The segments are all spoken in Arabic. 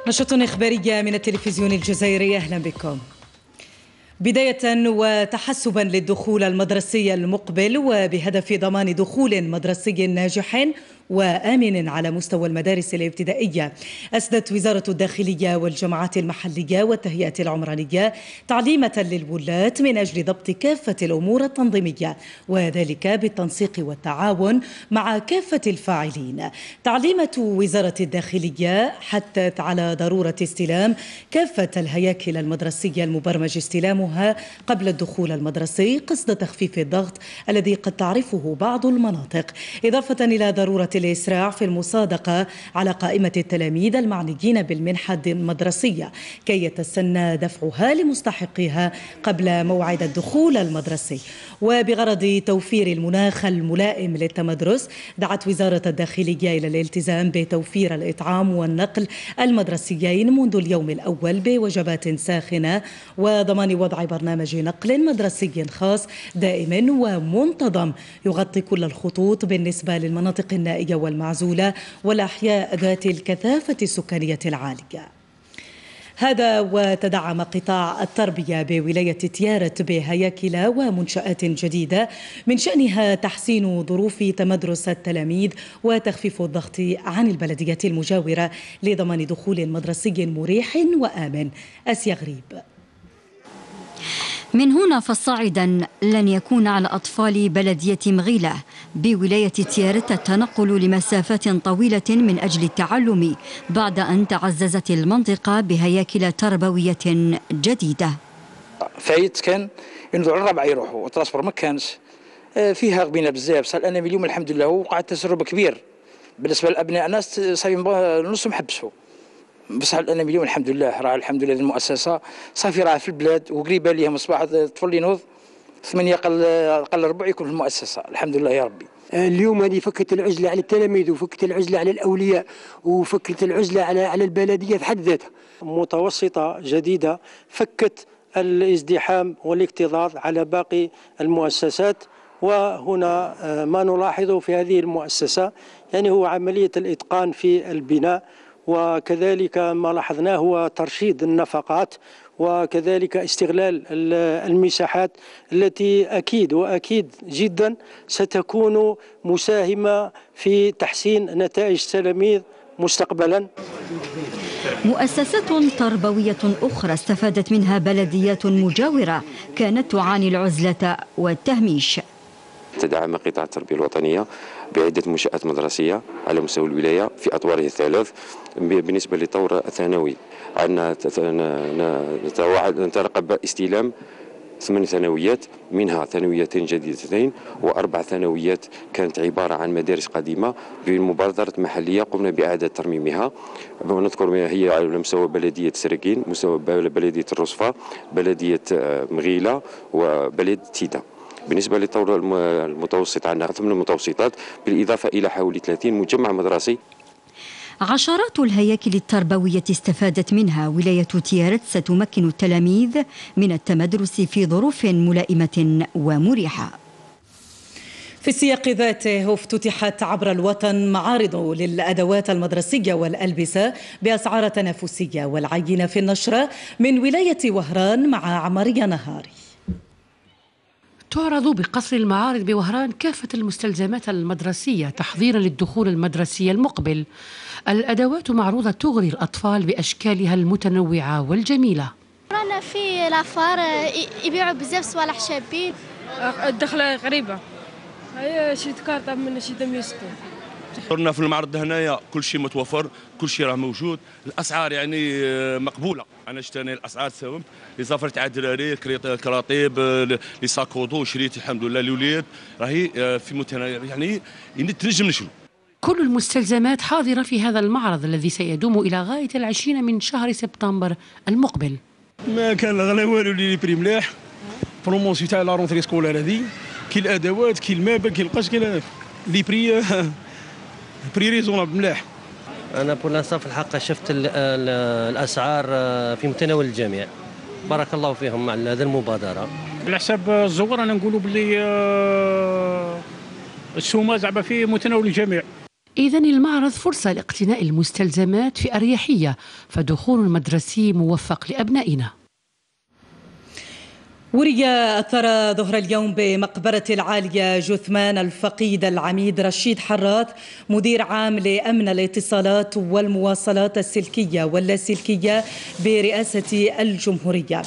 نشرة إخبارية من التلفزيون الجزائري، أهلا بكم. بداية وتحسبا للدخول المدرسي المقبل وبهدف ضمان دخول مدرسي ناجح وآمن على مستوى المدارس الابتدائية، أسدت وزارة الداخلية والجماعات المحلية والتهيئة العمرانية تعليمة للولاة من أجل ضبط كافة الأمور التنظيمية، وذلك بالتنسيق والتعاون مع كافة الفاعلين. تعليمة وزارة الداخلية حثت على ضرورة استلام كافة الهياكل المدرسية المبرمج استلامها قبل الدخول المدرسي قصد تخفيف الضغط الذي قد تعرفه بعض المناطق، إضافة إلى ضرورة الإسراع في المصادقة على قائمة التلاميذ المعنيين بالمنحة المدرسية كي يتسنى دفعها لمستحقيها قبل موعد الدخول المدرسي. وبغرض توفير المناخ الملائم للتمدرس، دعت وزارة الداخلية إلى الالتزام بتوفير الإطعام والنقل المدرسيين منذ اليوم الأول بوجبات ساخنة، وضمان وضع برنامج نقل مدرسي خاص دائم ومنتظم يغطي كل الخطوط بالنسبة للمناطق النائية والمعزولة والأحياء ذات الكثافة السكانية العالية. هذا وتدعم قطاع التربية بولاية تيارت بهياكل ومنشآت جديدة من شأنها تحسين ظروف تمدرس التلاميذ وتخفيف الضغط عن البلديات المجاورة لضمان دخول مدرسي مريح وآمن. آسيا غريب. من هنا فصاعدا لن يكون على أطفال بلدية مغيلة بولاية تيارت التنقل لمسافات طويلة من أجل التعلم بعد أن تعززت المنطقة بهياكل تربوية جديدة. فايت كان ينوضوا على الربع يروحوا وتراسبور ما كانش فيها غبينا بزاف. صار أنا اليوم الحمد لله وقع تسرب كبير بالنسبة للأبناء الناس صافي نصهم حبسوا، بصح انا اليوم الحمد لله راه الحمد لله المؤسسه صافي راه في البلاد وقريبه ليهم الصباح الطفل ينوض 8 قل ربع يكون في المؤسسه الحمد لله يا ربي. اليوم هذه فكت العزله على التلاميذ وفكت العزله على الاولياء وفكت العزله على البلديه في حد ذاتها. متوسطه جديده فكت الازدحام والاكتظاظ على باقي المؤسسات، وهنا ما نلاحظه في هذه المؤسسه يعني هو عمليه الاتقان في البناء، وكذلك ما لاحظناه هو ترشيد النفقات وكذلك استغلال المساحات التي أكيد جدا ستكون مساهمة في تحسين نتائج التلاميذ مستقبلا. مؤسسات تربوية أخرى استفادت منها بلديات مجاورة كانت تعاني العزلة والتهميش. تدعم قطاع التربية الوطنية بعدة منشآت مدرسية على مستوى الولاية في أطواره الثلاث. بالنسبة للطور الثانوي عندنا نترقب استلام 8 ثانويات، منها ثانويتين جديدتين و4 ثانويات كانت عبارة عن مدارس قديمة بمبادرة محلية قمنا بإعادة ترميمها. نذكر هي على مستوى بلدية سرقين، مستوى بلدية الرصفة، بلدية مغيلة وبلدية تيدا. بالنسبة للطور المتوسط عندنا 8 متوسطات بالإضافة إلى حوالي 30 مجمع مدرسي. عشرات الهياكل التربوية استفادت منها ولاية تيارت ستمكن التلاميذ من التمدرس في ظروف ملائمة ومريحة. في السياق ذاته افتتحت عبر الوطن معارض للأدوات المدرسية والألبسة بأسعار تنافسية، والعينة في النشرة من ولاية وهران مع عمرية نهاري. تعرض بقصر المعارض بوهران كافة المستلزمات المدرسية تحضيرا للدخول المدرسي المقبل. الأدوات معروضة تغري الأطفال بأشكالها المتنوعة والجميلة. رانا في لافار يبيعوا بزاف صوالح شابين. الدخلة غريبة، هي شي كارطة من شي دم يسكن. صرنا في المعرض هنايا كل شيء متوفر، كل شيء راه موجود، الاسعار يعني مقبوله. انا شتاني الاسعار ساهم لي زافر تاع الدراري، كراطيب، لي ساكودو شريت الحمد لله للولاد راهي في يعني تنجم نشرو. كل المستلزمات حاضرة في هذا المعرض الذي سيدوم إلى غاية 20 من شهر سبتمبر المقبل. ما كان غلا والو لي بري ملاح، بروموسيون تاع لا رونتري سكولار هذه، كي الادوات كي المابل كي القش كي لي بري بري ريزونابل ملاح. انا بور لانسان في الحقيقه شفت الاسعار في متناول الجميع، بارك الله فيهم على هذه المبادره. على حساب الزوار انا نقولوا باللي السومه زعما في متناول الجميع. إذن المعرض فرصة لاقتناء المستلزمات في أريحية، فدخول المدرسي موفق لأبنائنا. وري الثرى ظهر اليوم بمقبرة العالية جثمان الفقيد العميد رشيد حراث مدير عام لأمن الاتصالات والمواصلات السلكية واللاسلكية برئاسة الجمهورية.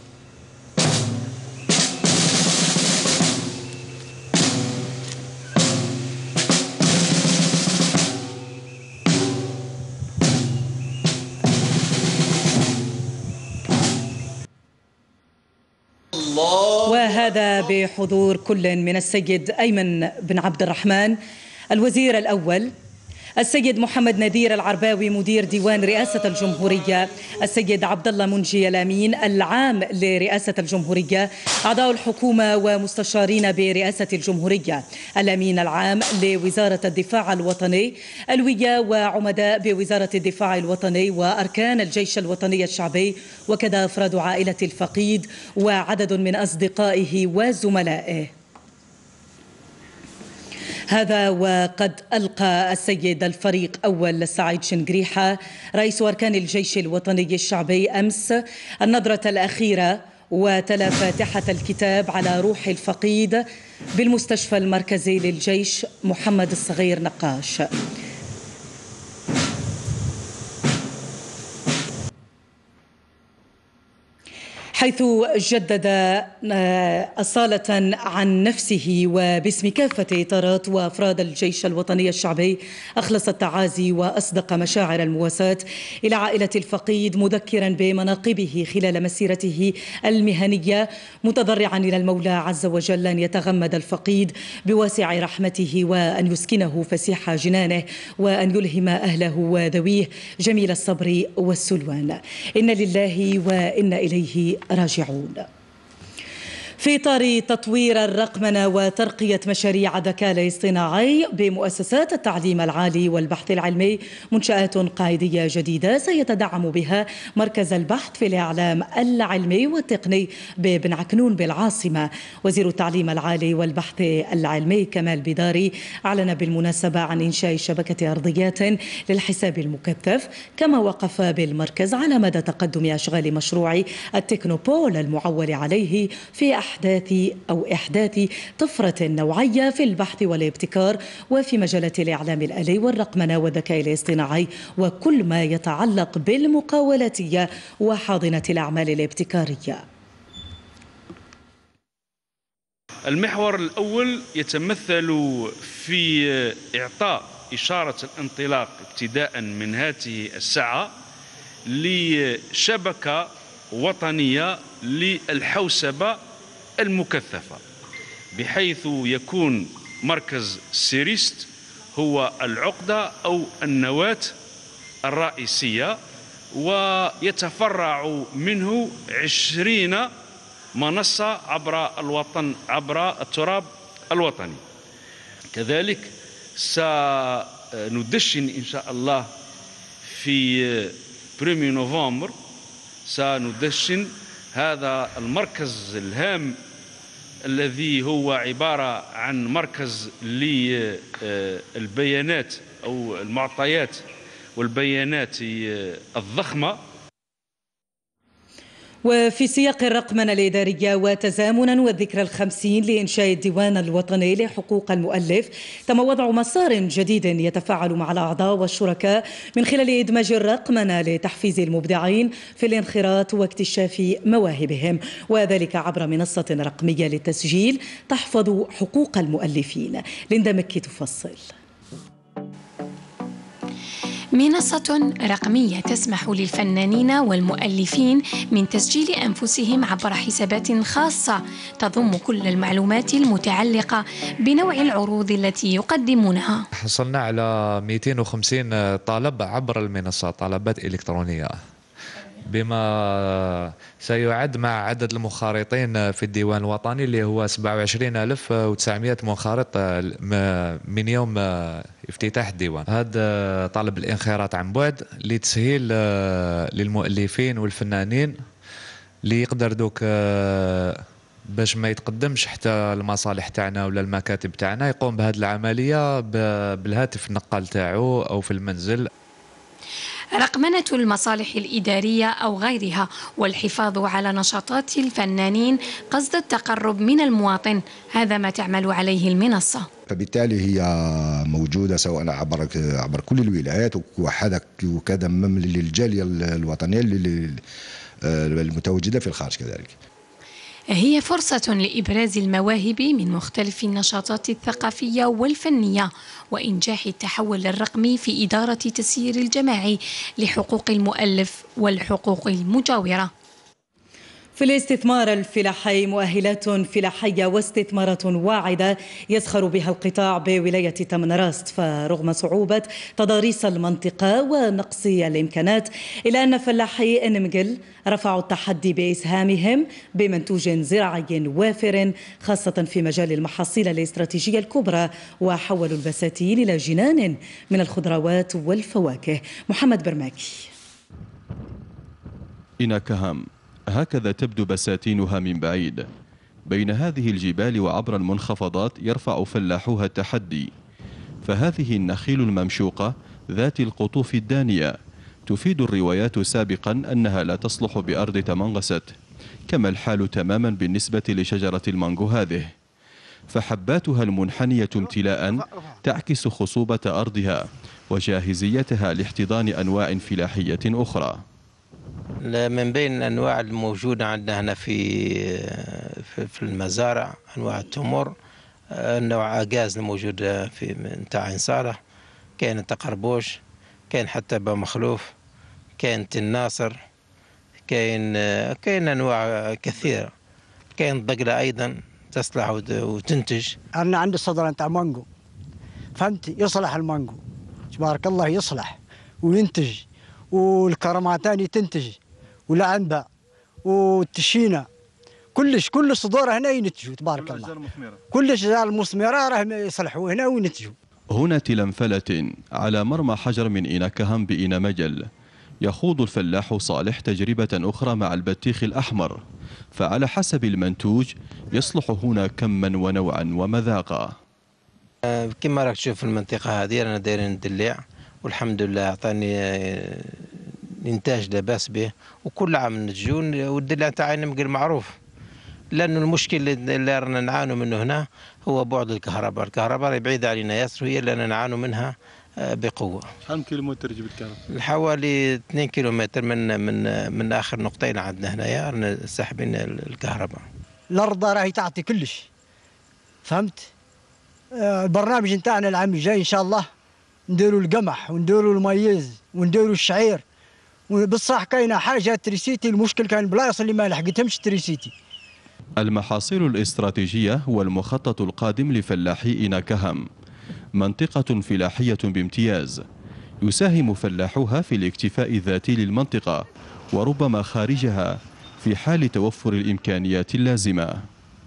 وهذا بحضور كل من السيد أيمن بن عبد الرحمن الوزير الأول، السيد محمد نذير العرباوي مدير ديوان رئاسة الجمهورية، السيد عبد الله منجي الأمين العام لرئاسة الجمهورية، أعضاء الحكومة ومستشارين برئاسة الجمهورية، الأمين العام لوزارة الدفاع الوطني، ألوية وعمداء بوزارة الدفاع الوطني وأركان الجيش الوطني الشعبي، وكذا أفراد عائلة الفقيد وعدد من أصدقائه وزملائه. هذا وقد ألقى السيد الفريق أول سعيد شنقريحة رئيس أركان الجيش الوطني الشعبي أمس النظرة الأخيرة وتلا فاتحة الكتاب على روح الفقيد بالمستشفى المركزي للجيش محمد الصغير نقاش. حيث جدد أصالة عن نفسه وباسم كافة إطارات وأفراد الجيش الوطني الشعبي أخلص التعازي وأصدق مشاعر المواساة إلى عائلة الفقيد، مذكرا بمناقبه خلال مسيرته المهنية، متضرعا إلى المولى عز وجل أن يتغمد الفقيد بواسع رحمته وأن يسكنه فسيح جنانه وأن يلهم أهله وذويه جميل الصبر والسلوان. إن لله وإنا إليه راجعون. في إطار تطوير الرقمنة وترقية مشاريع الذكاء الاصطناعي بمؤسسات التعليم العالي والبحث العلمي، منشآت قاعدية جديدة سيتدعم بها مركز البحث في الإعلام العلمي والتقني ببن عكنون بالعاصمة. وزير التعليم العالي والبحث العلمي كمال بيداري أعلن بالمناسبة عن إنشاء شبكة أرضيات للحساب المكثف، كما وقف بالمركز على مدى تقدم أشغال مشروع التكنوبول المعول عليه في إحداث طفرة نوعية في البحث والابتكار وفي مجالات الإعلام الآلي والرقمنة والذكاء الاصطناعي وكل ما يتعلق بالمقاولاتية وحاضنة الأعمال الابتكارية. المحور الأول يتمثل في إعطاء إشارة الانطلاق ابتداء من هذه الساعة لشبكة وطنية للحوسبة المكثفة، بحيث يكون مركز سيريست هو العقدة أو النواة الرئيسية، ويتفرع منه 20 منصة عبر التراب الوطني. كذلك سندشن إن شاء الله في 1 نوفمبر سندشن هذا المركز الهام الذي هو عبارة عن مركز للبيانات أو المعطيات والبيانات الضخمة. وفي سياق الرقمنة الإدارية وتزامنا والذكرى ال50 لإنشاء الديوان الوطني لحقوق المؤلف، تم وضع مسار جديد يتفاعل مع الأعضاء والشركاء من خلال إدماج الرقمنة لتحفيز المبدعين في الانخراط واكتشاف مواهبهم، وذلك عبر منصة رقمية للتسجيل تحفظ حقوق المؤلفين. ليندا مكي تفصل. منصة رقمية تسمح للفنانين والمؤلفين من تسجيل أنفسهم عبر حسابات خاصة تضم كل المعلومات المتعلقة بنوع العروض التي يقدمونها. حصلنا على 250 طلب عبر المنصة، طلبات إلكترونية، بما سيعد مع عدد المنخرطين في الديوان الوطني اللي هو 27900 منخرط من يوم افتتاح الديوان. هذا طلب الانخراط عن بعد لتسهيل للمؤلفين والفنانين اللي يقدر دوك باش ما يتقدمش حتى المصالح تاعنا ولا المكاتب تاعنا، يقوم بهذه العملية بالهاتف النقال تاعو أو في المنزل. رقمنة المصالح الإدارية أو غيرها والحفاظ على نشاطات الفنانين قصد التقرب من المواطن، هذا ما تعمل عليه المنصة. فبالتالي هي موجودة سواء عبر كل الولايات وكذا للجالية الوطنية المتواجدة في الخارج كذلك. هي فرصة لإبراز المواهب من مختلف النشاطات الثقافية والفنية وإنجاح التحول الرقمي في إدارة تسيير الجماعي لحقوق المؤلف والحقوق المجاورة. في الاستثمار الفلاحي مؤهلات فلاحية واستثمارات واعدة يزخر بها القطاع بولاية تمنراست، فرغم صعوبة تضاريس المنطقة ونقص الإمكانات إلا أن فلاحي نمقل رفعوا التحدي بإسهامهم بمنتوج زراعي وافر خاصة في مجال المحاصيل الاستراتيجية الكبرى، وحولوا البساتين إلى جنان من الخضروات والفواكه. محمد برماكي. إنكهم هكذا تبدو بساتينها من بعيد. بين هذه الجبال وعبر المنخفضات يرفع فلاحوها التحدي، فهذه النخيل الممشوقة ذات القطوف الدانية تفيد الروايات سابقا أنها لا تصلح بأرض تمنغست، كما الحال تماما بالنسبة لشجرة المانجو هذه، فحباتها المنحنية امتلاء تعكس خصوبة أرضها وجاهزيتها لاحتضان أنواع فلاحية أخرى. من بين الأنواع الموجودة عندنا هنا في المزارع أنواع التمر، نوع أجاز الموجود في نتاع عين صالح، كاين التقربوش، كاين حتى بمخلوف، كاين الناصر، كاين أنواع كثيرة، كاين الضقلة أيضا تصلح وتنتج. أنا عندي صدر نتاع مانجو، فهمت، يصلح المانجو تبارك الله، يصلح وينتج، والكرماتاني تنتج، والعنبة والتشينة، كل صدور هنا ينتجوا تبارك الله. كل الأشجار المثمرة راهم يصلحوا هنا وينتجوا. هنا تلمفلة على مرمى حجر من إنكهم بإنا مجل، يخوض الفلاح صالح تجربة أخرى مع البطيخ الأحمر، فعلى حسب المنتوج يصلح هنا كما ونوعا ومذاقا. كما راك تشوف في المنطقة هذه أنا دايرين الدليع، والحمد لله أعطاني إنتاج لا بأس به، وكل عام نتجون، والدليع تاعي نمقل معروف، لأنه المشكل اللي رانا نعانوا منه هنا هو بعد الكهرباء. الكهرباء بعيدة علينا ياسر، هي اللي نعانوا منها بقوة. كم كيلومتر جبت الكهرباء؟ حوالي 2 كيلومتر من آخر نقطتين عندنا هنايا رانا ساحبين الكهرباء. الأرض راهي تعطي كلش، فهمت. البرنامج نتاعنا العام الجاي إن شاء الله نديروا القمح ونديروا الميز ونديروا الشعير، بصح كاينه حاجه تريسيتي، المشكل كان بلايص اللي ما لحقتهمش تريسيتي. المحاصيل الاستراتيجية هو المخطط القادم لفلاحي إنكهم، منطقة فلاحية بامتياز يساهم فلاحوها في الاكتفاء الذاتي للمنطقة وربما خارجها في حال توفر الإمكانيات اللازمة.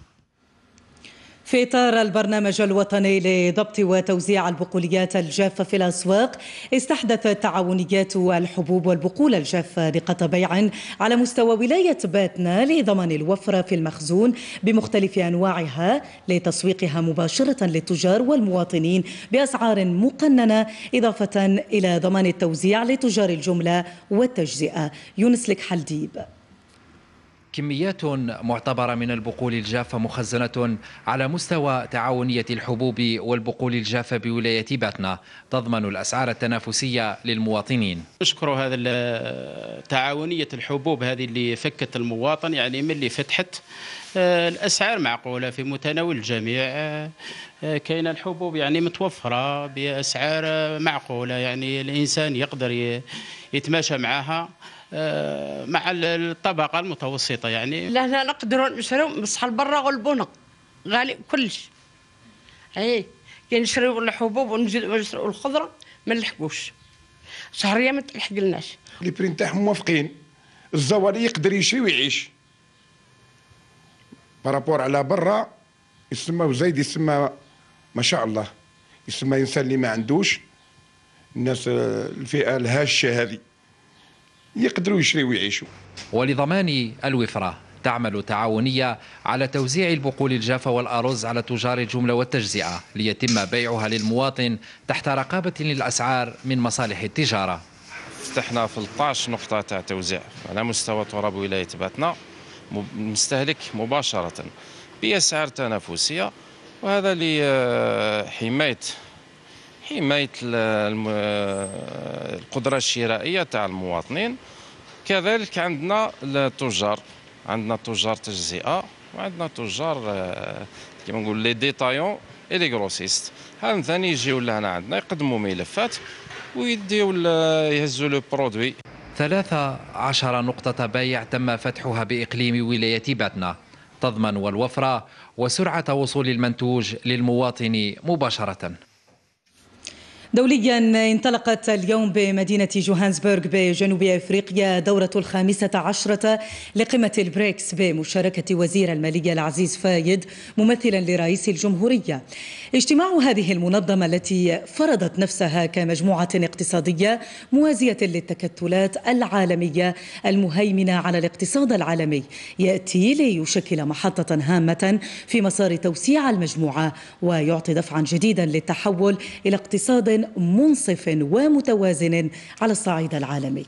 في إطار البرنامج الوطني لضبط وتوزيع البقوليات الجافة في الأسواق، استحدثت تعاونيات الحبوب والبقول الجافة نقاط بيع على مستوى ولاية باتنا لضمان الوفرة في المخزون بمختلف أنواعها لتسويقها مباشرة للتجار والمواطنين بأسعار مقننة، إضافة إلى ضمان التوزيع لتجار الجملة والتجزئة. يونس لك حلديب. كميات معتبرة من البقول الجافة مخزنة على مستوى تعاونية الحبوب والبقول الجافة بولاية باتنا تضمن الأسعار التنافسية للمواطنين. نشكر هذا تعاونية الحبوب هذه اللي فكت المواطن، يعني من اللي فتحت الأسعار معقولة في متناول الجميع، كاين الحبوب يعني متوفرة بأسعار معقولة، يعني الإنسان يقدر يتماشى معها مع الطبقة المتوسطة. يعني لا نقدروا نشريو بصح البرا والبنق غالي كلش، كي نشريو الحبوب ونشريو الخضرة ما نلحقوش، شهرية ما تلحقلناش. لي بري نتاعهم موافقين، الزوالي يقدر يشري ويعيش بارابور على برا، يسمى وزايد يسمى ما شاء الله، يسمى إنسان اللي ما عندوش، الناس الفئة الهاشة هذه يقدروا يشريوا ويعيشوا. ولضمان الوفرة تعمل تعاونية على توزيع البقول الجافة والأرز على تجار الجملة والتجزئة ليتم بيعها للمواطن تحت رقابة للأسعار من مصالح التجارة. فتحنا 13 نقطة تاع توزيع على مستوى تراب ولاية باتنا مستهلك مباشرة بأسعار تنافسية، وهذا لحماية القدرة الشرائية تاع المواطنين. كذلك عندنا التجار، عندنا تجار تجزئة وعندنا تجار كما نقول لي ديتايون اي لي غروسيست. هذا ثاني يجيو لهنا عندنا يقدموا ملفات ويديو يهزوا لو برودوي. 13 نقطة بيع تم فتحها بإقليم ولاية باتنا تضمن الوفرة وسرعة وصول المنتوج للمواطن مباشرة. دوليا انطلقت اليوم بمدينة جوهانسبرغ بجنوب أفريقيا دورة 15 لقمة البريكس بمشاركة وزير المالية العزيز فايد ممثلا لرئيس الجمهورية. اجتماع هذه المنظمة التي فرضت نفسها كمجموعة اقتصادية موازية للتكتلات العالمية المهيمنة على الاقتصاد العالمي يأتي ليشكل محطة هامة في مسار توسيع المجموعة ويعطي دفعا جديدا للتحول إلى اقتصاد منصف ومتوازن على الصعيد العالمي.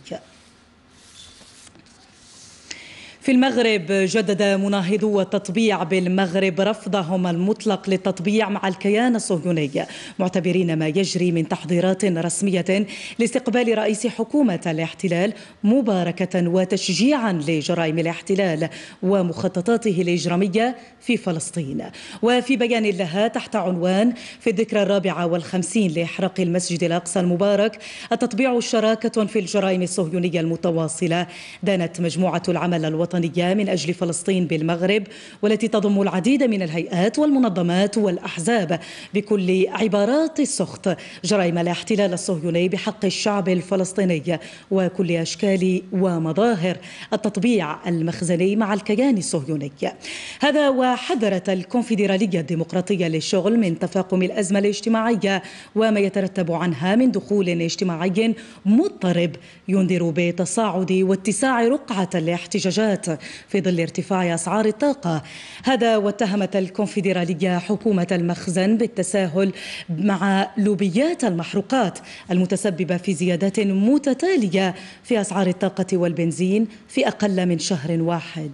في المغرب جدد مناهضو التطبيع بالمغرب رفضهم المطلق للتطبيع مع الكيان الصهيوني، معتبرين ما يجري من تحضيرات رسمية لاستقبال رئيس حكومة الاحتلال مباركة وتشجيعا لجرائم الاحتلال ومخططاته الإجرامية في فلسطين. وفي بيان لها تحت عنوان في الذكرى 54 لإحراق المسجد الأقصى المبارك التطبيع شراكة في الجرائم الصهيونية المتواصلة، دانت مجموعة العمل الوطني من أجل فلسطين بالمغرب والتي تضم العديد من الهيئات والمنظمات والأحزاب بكل عبارات السخط جرائم الاحتلال الصهيوني بحق الشعب الفلسطيني وكل أشكال ومظاهر التطبيع المخزني مع الكيان الصهيوني. هذا وحذرت الكونفدرالية الديمقراطية للشغل من تفاقم الأزمة الاجتماعية وما يترتب عنها من دخول اجتماعي مضطرب ينذر بتصاعد واتساع رقعة الاحتجاجات في ظل ارتفاع أسعار الطاقة. هذا واتهمت الكونفدرالية حكومة المخزن بالتساهل مع لوبيات المحروقات المتسببة في زيادات متتالية في أسعار الطاقة والبنزين في أقل من شهر واحد.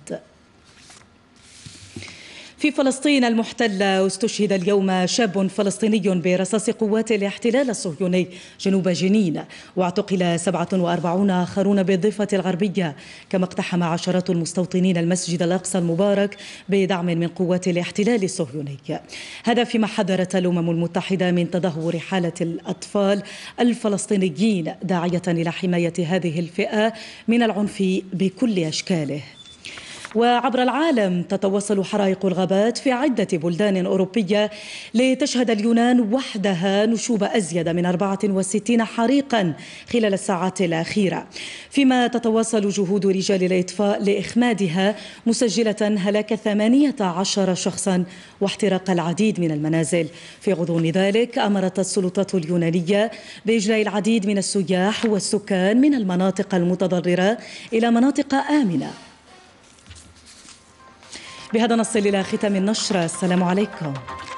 في فلسطين المحتلة استشهد اليوم شاب فلسطيني برصاص قوات الاحتلال الصهيوني جنوب جنين، واعتقل 47 آخرون بالضفة الغربية، كما اقتحم عشرات المستوطنين المسجد الأقصى المبارك بدعم من قوات الاحتلال الصهيوني. هذا فيما حذرت الأمم المتحدة من تدهور حالة الأطفال الفلسطينيين، داعية إلى حماية هذه الفئة من العنف بكل أشكاله. وعبر العالم تتواصل حرائق الغابات في عدة بلدان أوروبية لتشهد اليونان وحدها نشوب أزيد من 64 حريقا خلال الساعات الأخيرة، فيما تتواصل جهود رجال الإطفاء لإخمادها مسجلة هلاك 18 شخصا واحتراق العديد من المنازل. في غضون ذلك أمرت السلطات اليونانية بإجلاء العديد من السياح والسكان من المناطق المتضررة إلى مناطق آمنة. بهذا نصل إلى ختام النشرة. السلام عليكم.